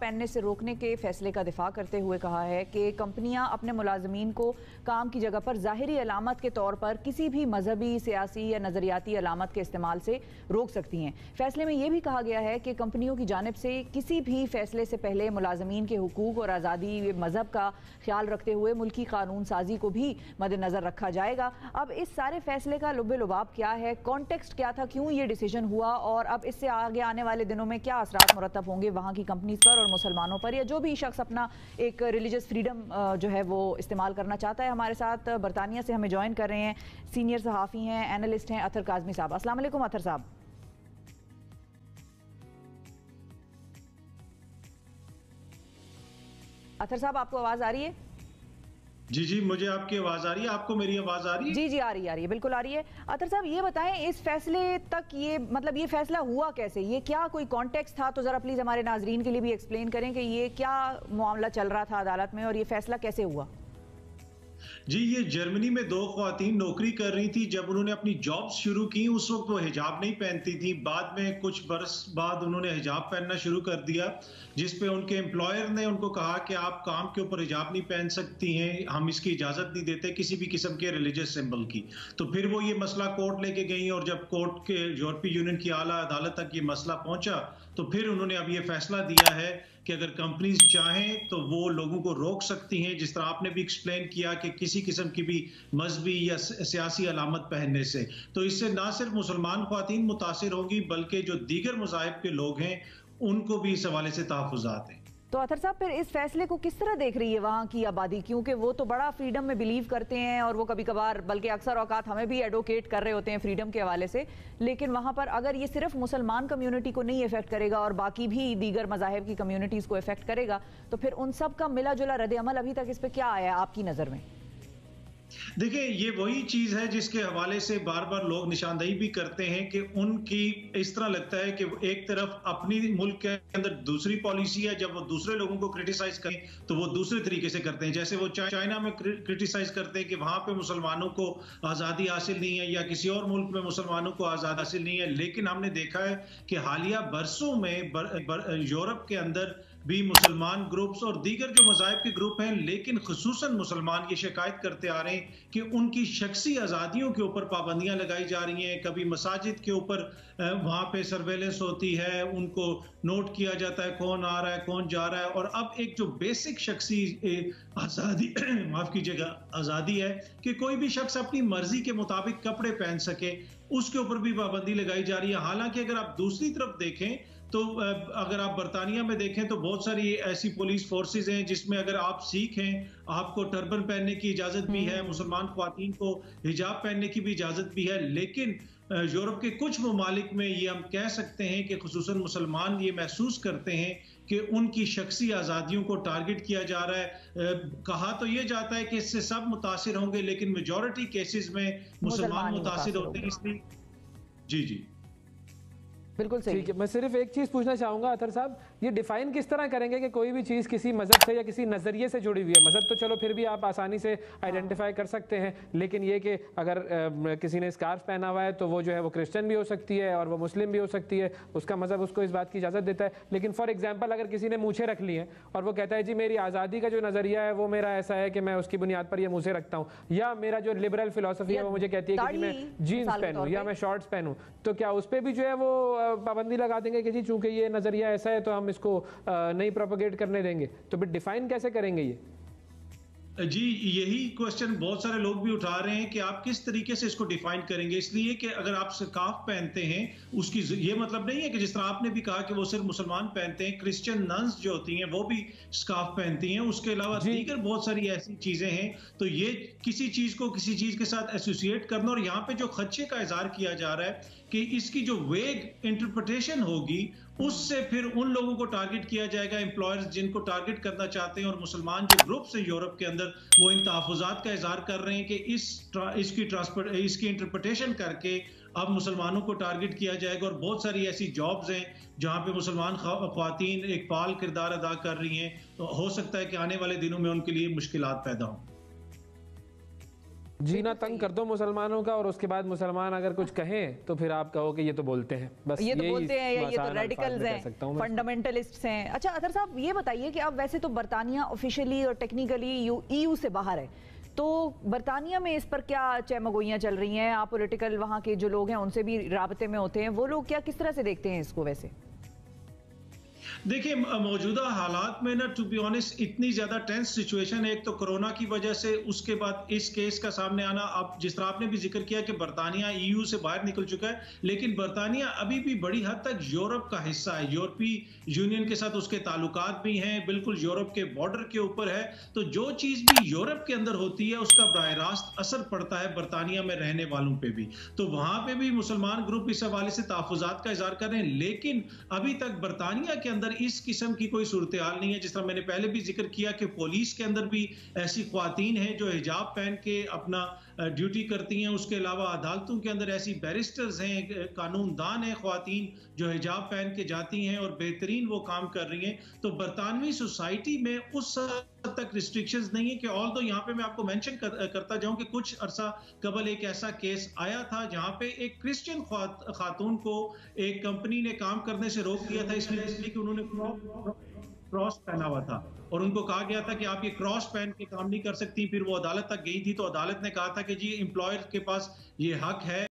पहनने से रोकने के फैसले का दिफा करते हुए कहा है कि कंपनियां अपने मुलाजमीन को काम की जगह पर ज़ाहिरी अलामत के तौर पर किसी भी मजहबी, सियासी या नज़रियाती अलामत के इस्तेमाल से रोक सकती हैं। फैसले में यह भी कहा गया है कि कंपनियों की जानिब से किसी भी फैसले से पहले मुलाजमीन के हुकूक और आज़ादी मजहब का ख्याल रखते हुए मुल्की कानून साजी को भी मद्देनजर रखा जाएगा। अब इस सारे फैसले का लुब्बे लुबाब क्या है, कॉन्टेक्स्ट क्या था, क्यों ये डिसीजन हुआ और अब इससे आगे आने वाले दिनों में क्या असरात मुरतब होंगे वहाँ की कंपनीज पर और मुसलमानों पर, या जो भी शख्स अपना एक रिलीजियस फ्रीडम जो है वो इस्तेमाल करना चाहता है। हमारे साथ बरतानिया से हमें ज्वाइन कर रहे हैं सीनियर सहाफ़ी हैं, एनालिस्ट हैं, अतर काज़मी साहब। अस्सलाम वालेकुम अतर साहब। अतर साहब, आपको आवाज़ आ रही है? जी जी, मुझे आपकी आवाज आ रही है। आपको मेरी आवाज आ रही है? जी जी, आ रही है, बिल्कुल आ रही है। अतर साहब, ये बताएं इस फैसले तक ये मतलब ये फैसला हुआ कैसे, ये क्या कोई कॉन्टेक्स्ट था? तो जरा प्लीज हमारे नाजरीन के लिए भी एक्सप्लेन करें कि ये क्या मामला चल रहा था अदालत में और ये फैसला कैसे हुआ। जी, ये जर्मनी में दो ख्वातीन नौकरी कर रही थी। जब उन्होंने अपनी जॉब शुरू की उस वक्त वो हिजाब नहीं पहनती थी। बाद में कुछ बरस बाद उन्होंने हिजाब पहनना शुरू कर दिया, जिस पे उनके एम्प्लॉयर ने उनको कहा कि आप काम के ऊपर हिजाब नहीं पहन सकती हैं, हम इसकी इजाजत नहीं देते किसी भी किस्म के रिलीजियस सिंबल की। तो फिर वो ये मसला कोर्ट लेके गई और जब कोर्ट के यूरोपीय यूनियन की आला अदालत तक ये मसला पहुंचा तो फिर उन्होंने अब ये फैसला दिया है कि अगर कंपनीज चाहें तो वो लोगों को रोक सकती हैं, जिस तरह आपने भी एक्सप्लेन किया कि किसी किस्म की भी मजहबी या सियासी अलामत पहनने से। तो इससे ना सिर्फ मुसलमान ख्वातीन मुतासिर होंगी बल्कि जो दीगर मज़ाहिब के लोग हैं उनको भी इस हवाले से तहफ़्फ़ुज़ात हैं। तो अतर साहब, फिर इस फैसले को किस तरह देख रही है वहाँ की आबादी, क्योंकि वो तो बड़ा फ्रीडम में बिलीव करते हैं और वो कभी कभार बल्कि अक्सर औकात हमें भी एडवोकेट कर रहे होते हैं फ्रीडम के हवाले से, लेकिन वहाँ पर अगर ये सिर्फ मुसलमान कम्युनिटी को नहीं इफेक्ट करेगा और बाकी भी दीगर मज़ाहिब की कम्युनिटीज़ को इफेक्ट करेगा, तो फिर उन सब का मिला जुला रद्द अमल अभी तक इस पर क्या आया आपकी नज़र में? देखिए, ये वही चीज है जिसके हवाले से बार बार लोग निशानदेही भी करते हैं कि उनकी इस तरह लगता है कि एक तरफ अपनी मुल्क के अंदर दूसरी पॉलिसी है, जब वो दूसरे लोगों को क्रिटिसाइज करें तो वो दूसरे तरीके से करते हैं। जैसे वो चाइना में क्रिटिसाइज करते हैं कि वहां पे मुसलमानों को आज़ादी हासिल नहीं है या किसी और मुल्क में मुसलमानों को आज़ादी हासिल नहीं है। लेकिन हमने देखा है कि हालिया बरसों में यूरोप के अंदर भी मुसलमान ग्रुप्स और दीगर जो मज़ाहिब के ग्रुप हैं, लेकिन खुसूसन मुसलमान ये शिकायत करते आ रहे हैं कि उनकी शख्सी आज़ादियों के ऊपर पाबंदियां लगाई जा रही हैं। कभी मसाजिद के ऊपर वहाँ पे सर्वेलेंस होती है, उनको नोट किया जाता है कौन आ रहा है कौन जा रहा है। और अब एक जो बेसिक शख्सी आज़ादी माफ़ कीजिएगा आज़ादी है कि कोई भी शख्स अपनी मर्जी के मुताबिक कपड़े पहन सके, उसके ऊपर भी पाबंदी लगाई जा रही है। हालांकि अगर आप दूसरी तरफ देखें तो अगर आप बरतानिया में देखें तो बहुत सारी ऐसी पुलिस फोर्सेस हैं जिसमें अगर आप सिख हैं आपको टर्बन पहनने की इजाजत भी है, मुसलमान ख्वातीन को हिजाब पहनने की भी इजाजत भी है। लेकिन यूरोप के कुछ ममालिक में ये हम कह सकते हैं कि खुसूसन मुसलमान ये महसूस करते हैं कि उनकी शख्सी आज़ादियों को टारगेट किया जा रहा है। कहा तो ये जाता है कि इससे सब मुतासिर होंगे, लेकिन मेजॉरिटी केसेस में मुसलमान मुतासिर होते हैं। इसलिए जी जी बिल्कुल सही। ठीक है, मैं सिर्फ एक चीज़ पूछना चाहूँगा अतर साहब, ये डिफाइन किस तरह करेंगे कि कोई भी चीज़ किसी मज़हब से या किसी नज़रिए से जुड़ी हुई है? मज़हब तो चलो फिर भी आप आसानी से आइडेंटिफाई कर सकते हैं, लेकिन ये कि अगर किसी ने स्कार्फ पहना हुआ है तो वो जो है वो क्रिश्चियन भी हो सकती है और वो मुस्लिम भी हो सकती है, उसका मज़हब उसको इस बात की इजाज़त देता है। लेकिन फॉर एग्जाम्पल अगर किसी ने मूछें रख ली हैं और वो कहता है जी मेरी आज़ादी का जो नज़रिया है वो मेरा ऐसा है कि मैं उसकी बुनियाद पर ये मूछें रखता हूँ, या मेरा जो लिबरल फिलोसफी है वो मुझे कहती है कि मैं जीन्स पहनूँ या मैं शॉर्ट्स पहनूँ, तो क्या उस पर भी जो है वो पाबंदी लगा देंगे कि जी चूंकि ये नजरिया ऐसा है तो हम इसको नहीं प्रोपेगेट करने देंगे? तो फिर डिफाइन कैसे करेंगे ये? जी, यही क्वेश्चन बहुत सारे लोग भी उठा रहे हैं कि आप किस तरीके से इसको डिफाइन करेंगे। इसलिए कि अगर आप स्कार्फ पहनते हैं उसकी ये मतलब नहीं है कि जिस तरह आपने भी कहा कि वो सिर्फ मुसलमान पहनते हैं, क्रिश्चियन नन्स जो होती हैं वो भी स्कार्फ पहनती हैं। उसके अलावा दीगर बहुत सारी ऐसी चीजें हैं। तो ये किसी चीज को किसी चीज के साथ एसोसिएट करना, और यहाँ पे जो खदशे का इजहार किया जा रहा है कि इसकी जो वेग इंटरप्रिटेशन होगी उससे फिर उन लोगों को टारगेट किया जाएगा, एम्प्लॉयर्स जिनको टारगेट करना चाहते हैं। और मुसलमान जो ग्रुप्स हैं यूरोप के अंदर वो इन तहफ़्फ़ुज़ात का इजहार कर रहे हैं कि इसकी इंटरप्रिटेशन करके अब मुसलमानों को टारगेट किया जाएगा। और बहुत सारी ऐसी जॉब्स हैं जहां पे मुसलमान ख्वातीन एक फाल किरदार अदा कर रही हैं, तो हो सकता है कि आने वाले दिनों में उनके लिए मुश्किलात पैदा हों। जीना तंग कर दो मुसलमानों का, और उसके बाद मुसलमान अगर कुछ कहें तो फिर आप कहो कि ये तो बोलते हैं, बस ये तो बोलते हैं या ये तो रेडिकल्स हैं, फंडामेंटलिस्ट्स हैं। अच्छा अतर साहब ये बताइए कि अब वैसे तो बरतानिया ऑफिशियली और टेक्निकली ईयू से बाहर है, तो बरतानिया में इस पर क्या चहमगोइयां चल रही हैं? आप पॉलिटिकल वहाँ के जो लोग हैं उनसे भी राबते में होते हैं, वो लोग क्या किस तरह से देखते हैं इसको? वैसे देखिए मौजूदा हालात में ना टू बी ऑनेस्ट इतनी ज्यादा टेंस सिचुएशन है, एक तो कोरोना की वजह से, उसके बाद इस केस का सामने आना। अब जिस तरह आपने भी जिक्र किया कि बरतानिया ईयू से बाहर निकल चुका है, लेकिन बरतानिया अभी भी बड़ी हद तक यूरोप का हिस्सा है, यूरोपीय यूनियन के साथ उसके ताल्लुकात भी हैं, बिल्कुल यूरोप के बॉर्डर के ऊपर है। तो जो चीज भी यूरोप के अंदर होती है उसका बराह रास्त असर पड़ता है बरतानिया में रहने वालों पे भी। तो वहां पे भी मुसलमान ग्रुप इस हवाले से तहफ़्फ़ुज़ात का इज़हार कर रहे हैं, लेकिन अभी तक बरतानिया के अंदर इस किस्म की कोई सूरत हाल नहीं है। जिस तरह मैंने पहले भी जिक्र किया कि पुलिस के अंदर भी ऐसी ख्वातीन हैं जो हिजाब पहन के अपना ड्यूटी करती हैं, उसके अलावा अदालतों के अंदर ऐसी बैरिस्टर्स हैं, कानूनदान हैं ख्वातीन जो हिजाब पहन के जाती हैं और बेहतरीन वो काम कर रही हैं। तो बरतानवी सोसाइटी में उस हद तक रिस्ट्रिक्शंस नहीं है कि ऑल तो यहाँ पे मैं आपको मेंशन करता जाऊं कि कुछ अरसा कबल एक ऐसा केस आया था जहां पे एक क्रिश्चियन खातून को एक कंपनी ने काम करने से रोक दिया था, इसलिए कि उन्होंने क्रॉस पहना हुआ था और उनको कहा गया था कि आप ये क्रॉस पहन के काम नहीं कर सकती। फिर वो अदालत तक गई थी तो अदालत ने कहा था कि जी एम्प्लॉयर के पास ये हक है